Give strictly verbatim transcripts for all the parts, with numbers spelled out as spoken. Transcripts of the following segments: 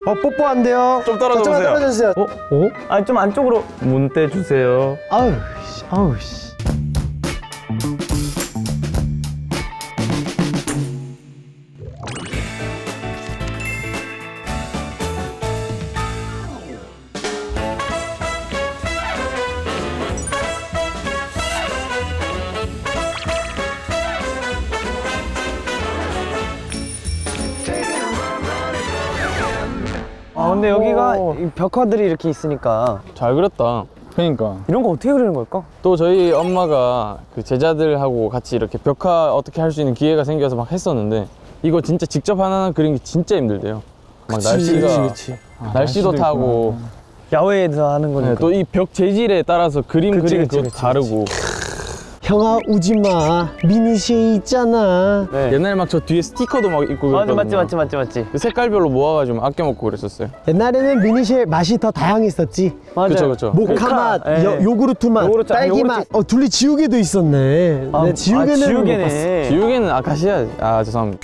어, 뽀뽀 안 돼요. 좀 떨어져 보세요. 떨어져 주세요. 어? 어? 아, 좀 안쪽으로 문대 주세요. 아우, 씨, 아우, 씨. 아 근데 여기가 이 벽화들이 이렇게 있으니까 잘 그렸다. 그러니까 이런 거 어떻게 그리는 걸까? 또 저희 엄마가 그 제자들하고 같이 이렇게 벽화 어떻게 할 수 있는 기회가 생겨서 막 했었는데 이거 진짜 직접 하나하나 그리는 게 진짜 힘들대요. 막 그치, 날씨가 그치, 그치. 아, 날씨도 날씨도 타고 야외에서 하는 거니까. 또 이 벽 재질에 따라서 그림 그치, 그리는 그치, 것도 그치, 다르고. 형아, 우지마. 미니시에 있잖아. 네. 옛날에 막 저 뒤에 스티커도 막 입고 맞지 그랬거든요. 맞지 맞지 맞지 맞지. 그 색깔별로 모아가지고 아껴 먹고 그랬었어요. 옛날에는 미니시에 맛이 더 다양했었지. 맞아요. 그쵸 그쵸. 모카 맛, 예. 여, 요구르트 맛, 요구르트, 아, 딸기 요구르트. 맛. 어, 둘리 지우개도 있었네. 아, 네, 지우개는 아, 못 봤어. 지우개네. 지우개는 아카시아. 아 죄송합니다.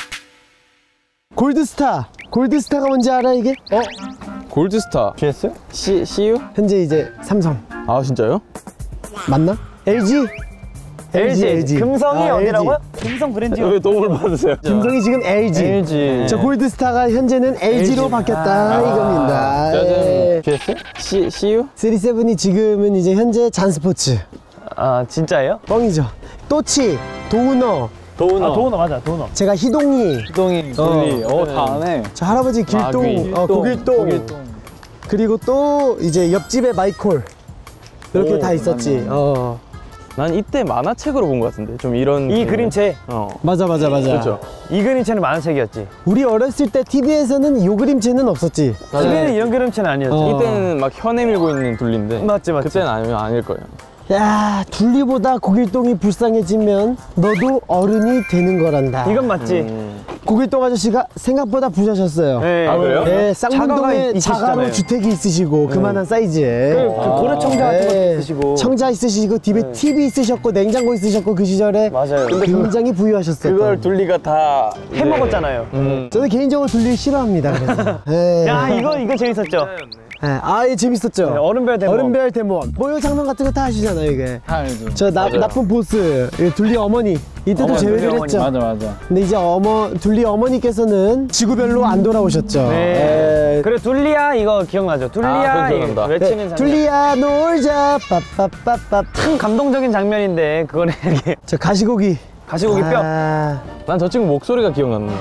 골드스타. 골드스타가 뭔지 알아, 이게? 어? 골드스타. 지했어요? 시 씨유? 현재 이제 삼성. 아 진짜요? 맞나? 엘지? 엘지, 엘지. 금성이 아, 어디라고요? 금성 브랜드요. 왜 도움을 받으세요? 김성이 지금 엘지. 엘지. 저 골드스타가 현재는 엘지로 바뀌었다 이겁니다. 예. 짜잔. 지했어요? 시 씨유? 삼십칠이 지금은 이제 현재 잔스포츠. 아 진짜예요? 뻥이죠. 또치, 도우너, 도우너. 아 도우너 맞아 도우너. 제가 희동이, 희동이, 둘리, 어, 다 아네. 저 할아버지 길동, 마귀. 어, 고길동. 고길동. 그리고 또 이제 옆집에 마이콜. 이렇게 오, 다 있었지. 맞네. 어. 난 이때 만화책으로 본 것 같은데 좀 이런 이 그- 그림체. 어 맞아, 맞아, 맞아. 그렇죠. 이 그림체는 만화책이었지. 우리 어렸을 때 티비에서는 요 그림체는 없었지. 티비는 이런 그림체는 아니었죠. 어. 이때는 막 혀 내밀고 있는 둘리인데 맞지 맞지. 그때는 아니면 아닐 거예요. 야, 둘리보다 고길동이 불쌍해지면 너도 어른이 되는 거란다. 이건 맞지. 음. 고길동 아저씨가 생각보다 부자셨어요. 네. 아, 그래요? 네, 자가가 쌍문동에 있으시잖아요. 자가로 주택이 있으시고 그만한 사이즈에. 그, 그 고려 청자 같은 것도 네. 있으시고. 청자 있으시고 집에 네. 티비 있으셨고 냉장고 있으셨고 그 시절에 맞아요. 굉장히 부유하셨어요. 그걸 둘리가 다 해 먹었잖아요. 음. 저는 개인적으로 둘리 싫어합니다. 그래서. 네. 야 이거 이거 재밌었죠. 네. 아, 예, 재밌었죠. 네, 어른별 대모. 어른별 대모험. 모욕 장난 같은 거 다 하시잖아요, 이게. 다 알지. 저 나, 맞아요. 나쁜 보스, 이 둘리 어머니. 이때도 어머니, 제외를 둘리 했죠. 맞아, 맞아. 근데 이제 어머 둘리 어머니께서는 지구별로 안 돌아오셨죠. 네. 예. 그래 둘리야 이거 기억나죠? 아, 둘리야 그건 이거 기억난다. 외치는 네, 장면. 둘리야 놀자 빠빠빠빠. 참 감동적인 장면인데 그거는 이렇게 저 가시고기. 가시고기 뼈. 아, 난 저 친구 목소리가 기억나는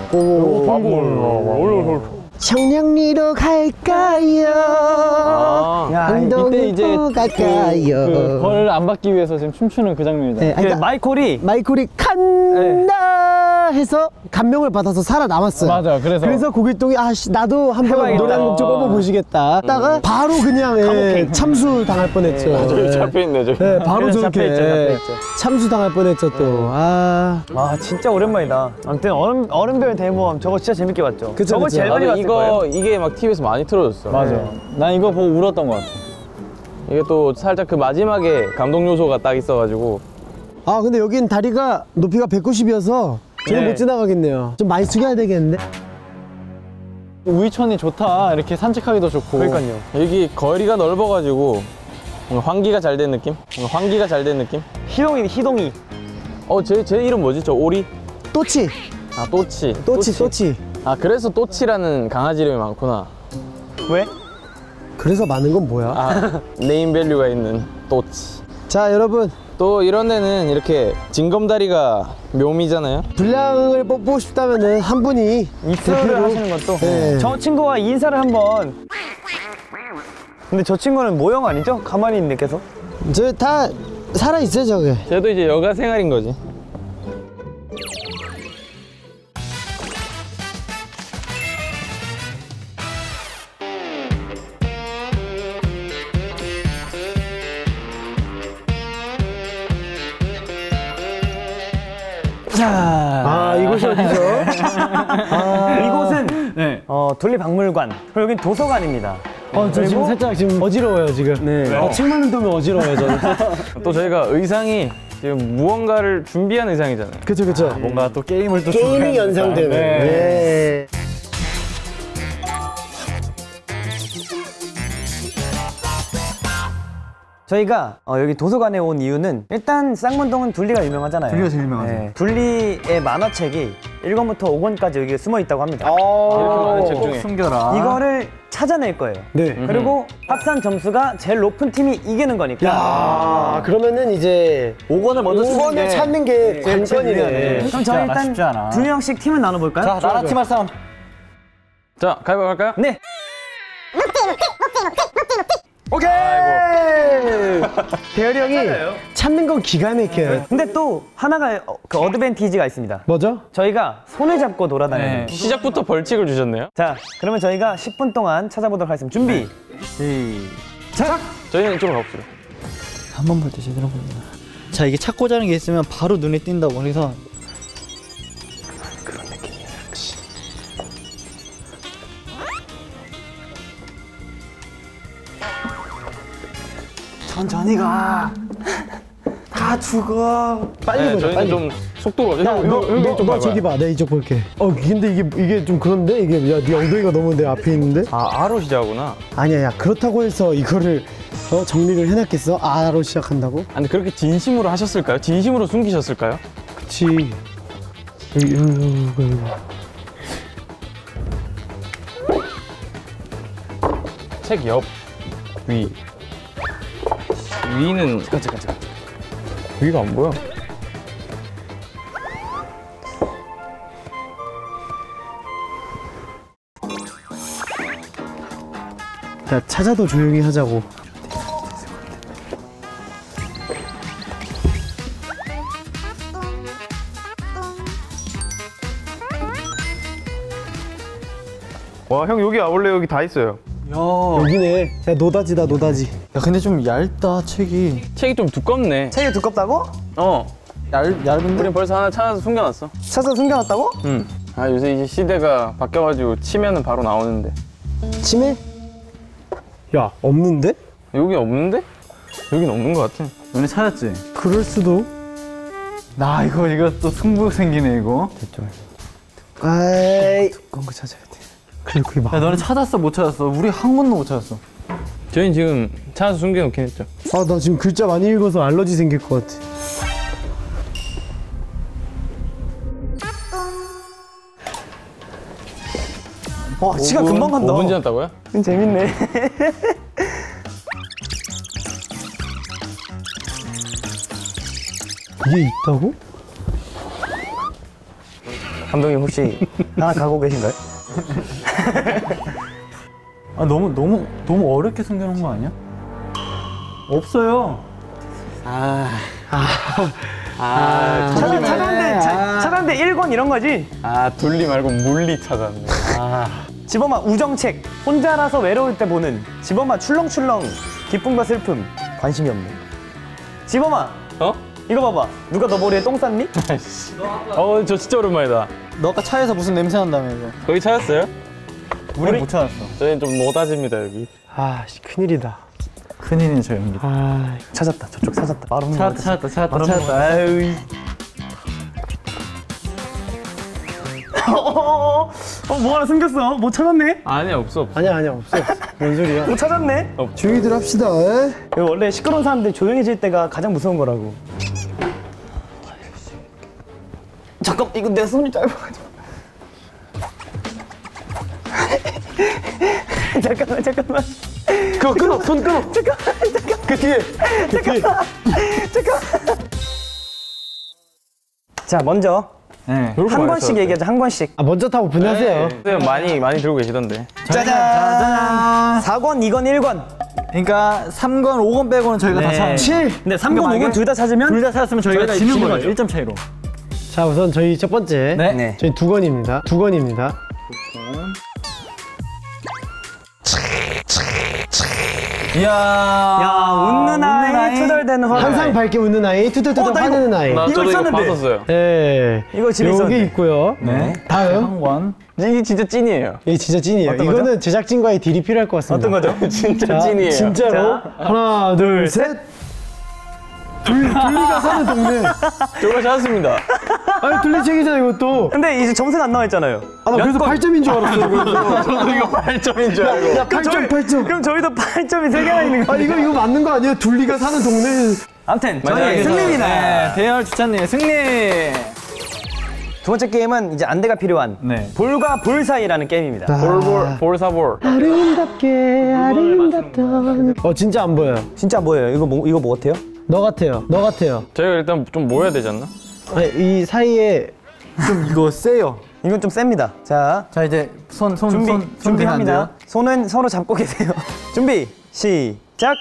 오. 청량리로 갈까요? 아, 야 한동으로 이때 이제 갈까요? 그벌 안 받기 위해서 지금 춤추는 그 장면이다. 네, 그 그러니까 마이콜이 마이콜이 간다 해서 감명을 받아서 살아남았어요. 맞아, 그래서- 그래서 고길동이 아씨 나도 한번 해봐야겠다. 노래 한 곡 좀 뽑아보시겠다. 하다가 바로 그냥 예, 참수 당할 뻔했죠. 저기 예. 잡혀있네 저기. 네, 바로 그래서 저렇게 잡혀있죠, 잡혀있죠. 참수 당할 뻔했죠 또. 아, 아 진짜 오랜만이다. 아무튼 어른 어른별 대모험 저거 진짜 재밌게 봤죠. 그쵸, 저거 그쵸. 제일 아, 많이 근데 봤을 거예요. 이거 이게 막 티비에서 많이 틀어줬어. 맞아. 난 이거 보고 울었던 것 같아. 이게 또 살짝 그 마지막에 감동 요소가 딱 있어가지고. 아 근데 여긴 다리가 높이가 백구십이어서 저는 네. 못 지나가겠네요. 좀 많이 숙여야 되겠는데? 우이천이 좋다. 이렇게 산책하기도 좋고. 그러니까요. 여기 거리가 넓어가지고 뭔가 환기가 잘 된 느낌? 뭔가 환기가 잘 된 느낌? 희동이 희동이. 어, 제, 제 이름 뭐지? 저 오리? 또치, 아, 또치. 또치, 또치. 아, 그래서 또치라는 강아지 이름이 많구나. 왜? 그래서 많은 건 뭐야? 아, 네임밸류가 있는 또치. 자 여러분, 또 이런 데는 이렇게 징검다리가 묘미잖아요. 분량을 뽑고 싶다면은 한 분이 입술을 대표로- 하시는 것도. 네. 저 친구와 인사를 한번. 근데 저 친구는 모형 아니죠? 가만히 있는 계속. 저 다 살아 있어요 저게. 쟤도 이제 여가 생활인 거지. 자, 아 이곳이 어디죠? 이곳은 네. 어, 둘리박물관. 그리고 여긴 도서관입니다. 어, 저 지금 그리고- 살짝 지금 어지러워요 지금. 네. 어, 책만 흔들면 어지러워요 저는. 또 저희가 의상이 지금 무언가를 준비한 의상이잖아요. 그쵸 그쵸. 뭔가 또 게임을 또 게임이 준비하니까. 연상되는. 네. 네. 저희가 어, 여기 도서관에 온 이유는 일단 쌍문동은 둘리가 유명하잖아요. 둘리가 제일 유명하죠. 네. 둘리의 만화책이 일 권부터 오 권까지 여기 숨어 있다고 합니다. 이렇게 많은 책 중에 숨겨라. 이거를 찾아낼 거예요. 네. 그리고 합산 점수가 제일 높은 팀이 이기는 거니까. 야, 그러면은 이제 오 권을 먼저 오 권을 찾는 게 관건이네. 그럼 저희 않아, 쉽지 일단 않아. 두 명씩 팀을 나눠볼까요? 자, 나라 팀 할 싸움. 자, 가위바위보 할까요? 네. 오케이! 대열이 형이 찾는 건 기가 막혀요. 근데 또 하나가 어, 그 어드밴티지가 있습니다. 뭐죠? 저희가 손을 잡고 돌아다니는. 네. 시작부터 벌칙을 주셨네요. 자, 그러면 저희가 십 분 동안 찾아보도록 하겠습니다. 준비. 시작. 저희는 이쪽으로 가봅시다. 한 번 볼 때 제대로 보인다. 자, 이게 찾고자 하는 게 있으면 바로 눈에 띈다고. 그래서 천천히 가. 다 죽어. 빨리 네, 보자, 저희는 빨리. 좀 속도가. 야, 너, 너, 너, 너 저기 봐. 내가 이쪽 볼게. 어, 근데 이게, 이게 좀 그런데? 이게, 야, 네 엉덩이가 너무 내 앞에 있는데? 아, 아로 시작하구나. 아니야, 야, 그렇다고 해서 이거를 어, 정리를 해놨겠어? 아로 시작한다고? 아니 그렇게 진심으로 하셨을까요? 진심으로 숨기셨을까요? 그치. 여기, 여기, 여기, 여기. 책 옆, 위. 위는 잠깐 잠깐 잠깐. 위가 안 보여. 야, 찾아도 조용히 하자고. 와, 형 여기 원래 여기 다 있어요. 야, 여기네. 야, 노다지다, 노다지. 야, 근데 좀 얇다 책이. 책이 좀 두껍네. 책이 두껍다고? 어. 얇 얇은데. 우린 벌써 하나 찾아서 숨겨놨어. 찾아서 숨겨놨다고? 응. 아 요새 이제 시대가 바뀌어가지고 치면은 바로 나오는데. 치매? 야, 없는데? 여기 없는데? 여긴 없는 것 같아. 너네 찾았지? 그럴 수도. 나 이거 이거 또 승부 생기네 이거. 아이. 두꺼운 거 찾아야 돼. 그래, 그게 막. 야, 너네 찾았어 못 찾았어? 우리 한 권도 못 찾았어. 저희는 지금 찾아서 숨겨놓긴 했죠. 아, 나 지금 글자 많이 읽어서 알러지 생길 것 같아. 와, 시간 금방 간다. 오 분 지났다고요? 재밌네. 이게 있다고? 감독님 혹시 하나 가고 계신가요? 아 너무 너무 너무 어렵게 숨겨놓은 거 아니야? 없어요. 아, 찾았, 찾았는데, 차- 찾았는데 일 권 이런 거지? 아 둘리 말고 물리 찾았네. 지범아 우정책 혼자라서 외로울 때 보는 지범아 출렁출렁 기쁨과 슬픔 관심이 없네. 지범아 어? 이거 봐봐. 누가 너 머리에 똥 쌌니? 아이씨. 어, 저 진짜 오랜만이다. 너 아까 차에서 무슨 냄새 난다며 이거. 거기 찾았어요? 우리 못 찾았어. 저희는 좀 노다집니다 여기. 아, 씨, 큰일이다. 큰일이네 저 형님. 아, 찾았다. 저쪽 찾았다. 바로 없는 찾았다 것 찾았다 찾았다 바로 찾았다. 아유. 어, 어, 뭐 하나 숨겼어. 뭐 찾았네? 아니야 없어. 없어. 아니야, 아니야, 없어. 뭔 소리야. 뭐 찾았네? 조용히들 합시다. 에? 이거 원래 시끄러운 사람들이 조용해질 때가 가장 무서운 거라고. 잠깐 이거 내 손이 짧아가지고. 잠깐만 잠깐만. 그거 끊어, 손 끊어. 잠깐만 잠깐. 그 뒤에. 그 뒤에. 잠깐. 자 먼저 네. 한 권씩 얘기하자. 한 권씩. 아, 먼저 타고 분하세요. 네, 많이 많이 들고 계시던데. 짜잔. 사 권, 이 권, 일 권. 그러니까 삼 권, 오 권 빼고는 저희가 다 찾았지. 칠. 근데 삼 권, 오 권 둘 다 찾으면 둘 다 찾았으면 저희가, 저희가 지는 지는 거예요. 거죠. 일 점 차이로. 자, 우선 저희 첫 번째. 네. 네. 저희 두 권입니다. 두 권입니다. 이야. 야 웃는 아이, 투덜대는 화가. 항상 밝게 웃는 아이, 투덜투덜 어, 나 이거- 화내는 아이. 나 이거 저도 이거 있었는데. 봤었어요. 예. 이거 집에 여기 있었는데. 있고요. 네. 다음. 한 권. 이게 진짜 찐이에요. 이게 진짜 찐이에요. 어떤 이거는 거죠? 제작진과의 딜이 필요할 것 같습니다. 어떤 거죠? 진짜 자, 찐이에요. 진짜로. 자, 하나, 둘, 셋. 둘, 둘리가 사는 동네. 정말 찾았습니다. 아니 둘리책이잖아 이것도. 근데 이제 점수가 안 나와 있잖아요. 아, 나 그래서 건? 팔 점인 줄 알았어. 그래서. 저도 이거 팔 점인 줄 알고. 야, 팔 점, 팔 점. 그럼 저희도 팔 점이 세 개나 있는 아, 거예요. 이거, 이거 맞는 거 아니에요? 둘리가 사는 동네. 아무튼 맞아요. 저희 승리입니다. 네, 대열 주찬님 승리. 두 번째 게임은 이제 안대가 필요한 네. 볼과 볼 사이라는 게임입니다. 볼볼 볼사볼. 아름답게, 아름답던. 어, 진짜 안 보여요. 진짜 뭐예요? 이거 뭐 이거 뭐 같아요? 너 같아요. 너 같아요. 저희가 일단 좀 모여야 되지 않나? 아니, 이 사이에. 좀 이거 세요. 이건 좀 셉니다. 자, 자 이제 손 손 준비 손 준비합니다. 손은 서로 잡고 계세요. 준비 시작.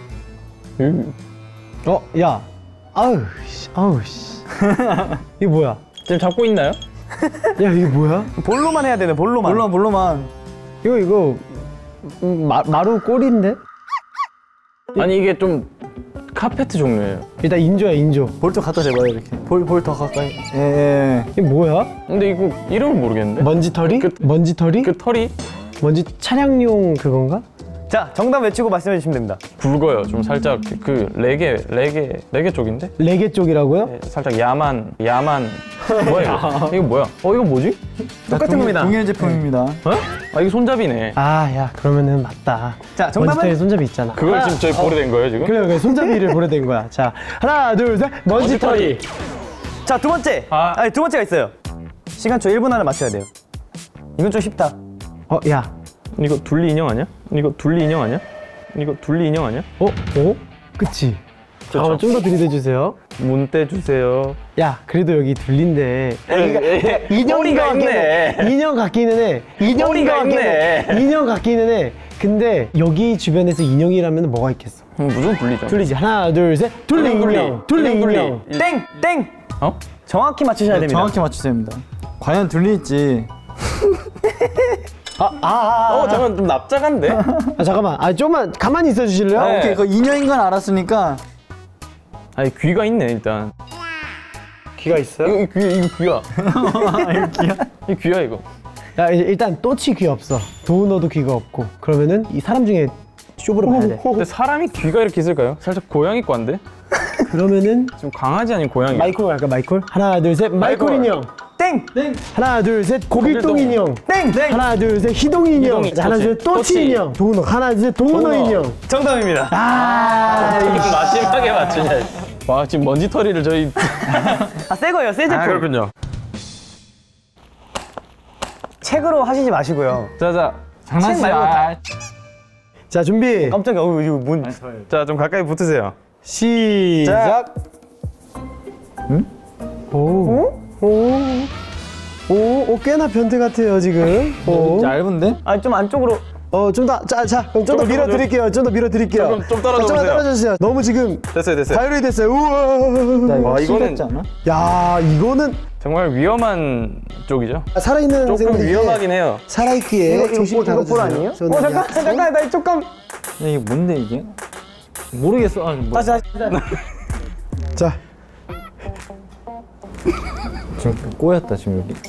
어, 야. 아우, 씨, 아우, 씨. 이게 뭐야? 지금 잡고 있나요? 야, 이게 뭐야? 볼로만 해야 되네. 볼로만. 물론 물론만. 이거, 이거. 음, 마, 마루 꼬리인데? 아니 이게 좀 카페트 종류예요. 일단 인조야, 인조. 볼 좀 갖다 대봐요 이렇게. 볼 볼 더 가까이. 예. 예. 이게 뭐야? 근데 이거 이름을 모르겠는데? 먼지털이? 그- 먼지털이? 그 털이 먼지 차량용 그건가? 자, 정답 외치고 말씀해 주시면 됩니다. 굵어요. 좀 살짝 그 레게 레게 레게 쪽인데? 레게 쪽이라고요? 네, 살짝 야만 야만. 뭐야 이거? 이거 뭐야? 어 이거 뭐지? 똑같은 겁니다. 동일 제품입니다. 어? 아 이거 손잡이네. 아, 야, 그러면은 맞다. 자, 정답은? 먼지털이 손잡이 있잖아. 그걸 지금 저희 보게 된 거예요 지금? 그래, 그래, 손잡이를 보내 된 거야. 자, 하나, 둘, 셋. 먼지털이. 자, 두 번째. 아. 아니, 두 번째가 있어요. 시간초 일 분 안에 맞춰야 돼요. 이건 좀 쉽다. 어, 야. 이거 둘리 인형 아니야? 이거 둘리 인형 아니야? 이거 둘리 인형 아니야? 어? 어? 그치? 잠깐만, 좀 더 들이대주세요. 문대 주세요. 야, 그래도 여기 둘린데. 에, 인형인 꼬리가 것 같긴 해. 있네. 인형 같기는 해. 인형인 것 꼬리가 같긴 해. 있네. 인형 같기는 해. 근데 여기 주변에서 인형이라면 뭐가 있겠어? 음, 무조건 둘리죠. 둘리지. 하나, 둘, 셋. 둘리 인형 둘리. 인형. 둘리 인형 둘리. 인형. 땡! 땡! 어? 정확히 맞추셔야 네, 됩니다. 정확히 맞추셔야 됩니다. 과연 둘리일지. 아, 아, 아. 어 잠깐 좀 납작한데? 아, 잠깐만. 아, 좀만 가만히 있어 주실래요? 네. 오케이, 그 인형인 건 알았으니까. 아니 귀가 있네 일단. 귀가 있어요? 이거 귀 이거 귀야. 이거 귀야. 이 귀야 이거. 야, 이제 일단 또치 귀 없어. 도우너도 귀가 없고. 그러면은 이 사람 중에 쇼부로 가야 돼. 근데 사람이 귀가 이렇게 있을까요? 살짝 고양이과인데? 그러면은 좀 강아지 아닌 고양이. 마이콜 갈까, 마이콜? 하나, 둘, 셋. 마이콜 마이콜. 인형. 땡! 땡! 하나, 둘, 셋. 고길동 고길동. 인형. 땡! 땡! 하나, 둘, 셋. 희동 인형. 희동이, 하나, 둘, 셋. 또치 또치. 인형. 도우너. 하나, 둘, 셋. 도우너 도우너. 인형. 정답입니다. 아, 이거 마지막에 맞추냐? 와 지금 먼지털이를 저희. 아, 새 거예요. 새 제품. 아 그렇군요. 책으로 하시지 마시고요. 자자 책 말고 다- 자, 준비. 깜짝이야. 어, 이거 뭔. 자좀 가까이 붙으세요. 시작. 응? 오. 오. 오, 오, 꽤나 변태 같아요, 지금. 오. 얇은데? 아, 좀 안쪽으로. 어, 좀 더, 자, 자, 그럼 좀 더 조금 밀어 드릴게요. 좀 더 밀어 드릴게요. 조금 좀 떨어져 좀만 보세요. 떨어져 주세요. 너무 지금 됐어요 됐어요. 바이올이 됐어요. 우와. 와, 이거는- 이거는 않아? 야, 이거는 정말 위험한 쪽이죠. 살아있는 조금 생물이 위험하긴 해요. 살아있기에 이거, 이거, 조심 이거 볼 다뤄주세요. 아니에요? 저는 어, 잠깐, 약간- 잠깐, 나 조금. 야, 이게 뭔데 이게? 모르겠어. 아, 뭐. 다시, 다시. 자, 지금 꼬였다 지금 여기.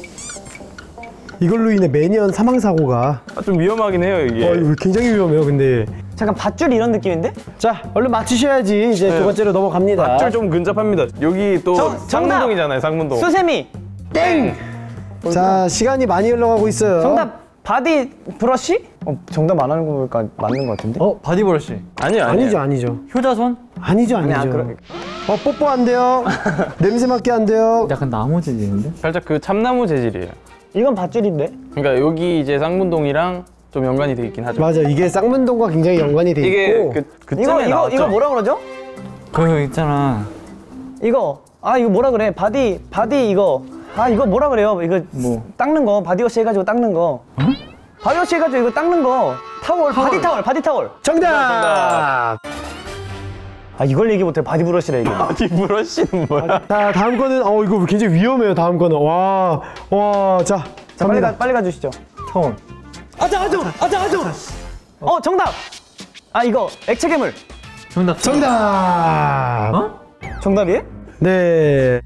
이걸로 인해 매년 사망 사고가 아, 좀 위험하긴 해요 이게. 어, 이거 굉장히 위험해요. 근데 잠깐, 밧줄 이런 느낌인데? 자, 얼른 맞추셔야지 이제 두 번째로 넘어갑니다. 밧줄 좀 근접합니다. 여기 또 정- 정답! 쌍문동이잖아요 쌍문동. 수세미. 땡. 자, 시간이 많이 흘러가고 있어요. 정답, 바디 브러쉬? 어, 정답 안 하는 거 보니까 맞는 거 같은데? 어, 바디브러쉬. 아니요 아니요. 아니죠, 아니죠. 효자손? 아니죠, 아니죠. 아니야, 그러- 어, 뽀뽀 안 돼요. 냄새 맡게 안 돼요. 약간 나무 재질인데? 살짝 그 참나무 재질이에요. 이건 밧줄인데? 그러니까 여기 이제 쌍문동이랑 좀 연관이 돼 있긴 하죠. 맞아, 이게 쌍문동과 굉장히 연관이 돼 이게 있고. 그 이거, 그쯤에 이거, 나왔죠. 이거 뭐라 그러죠? 그거 있잖아. 이거. 아, 이거 뭐라 그래? 바디, 바디 이거. 아, 이거 뭐라 그래요? 이거 뭐? 닦는 거. 바디워시 해가지고 닦는 거. 바디워시 해가지고 이거 닦는 거. 타월, 바디 타월, 바디 타월. 정답! 아, 이걸 얘기 못해. 바디 브러쉬라 얘기. 바디 브러쉬는 뭐야? 자, 다음 거는 어 이거 굉장히 위험해요. 다음 거는 와, 와, 자, 자, 빨리 갑니다. 가, 빨리 가주시죠. 타월. 아자, 아자, 아자, 아자. 어, 정답. 아, 이거 액체 괴물. 정답. 정답. 어? 정답이에요? 네.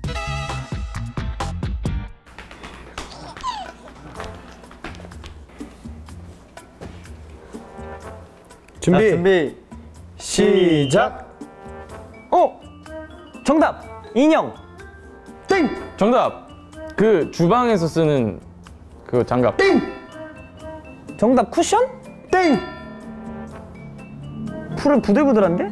준비. 자, 준비. 시작. 어, 정답 인형. 땡! 정답. 그 주방에서 쓰는 그 장갑. 땡! 정답 쿠션? 땡! 풀은 부들부들한데?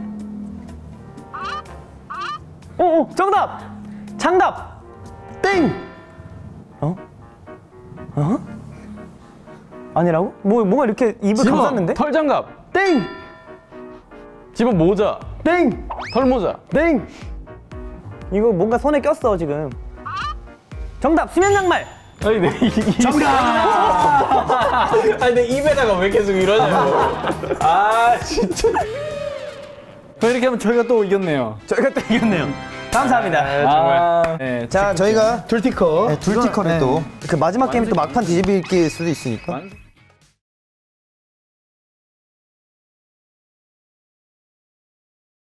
어, 어, 정답! 장갑! 땡! 어? 어? 아니라고? 뭐, 뭐가 이렇게 입을 집어 감쌌는데? 털 장갑. 땡! 집어 모자. 땡! 털 모자. 땡! 이거 뭔가 손에 꼈어, 지금. 정답! 수면 양말! 아니 내 이- 정답! 아니 내 입에다가 왜 계속 이러냐고. 아 진짜. 또 이렇게 하면 저희가 또 이겼네요. 저희가 또 이겼네요. 감사합니다. 정말. 네, 자, 저희가 둘티커. 네, 둘티커를 또 그 마지막 게임이 또 막판 뒤집힐 수도 있으니까. 완-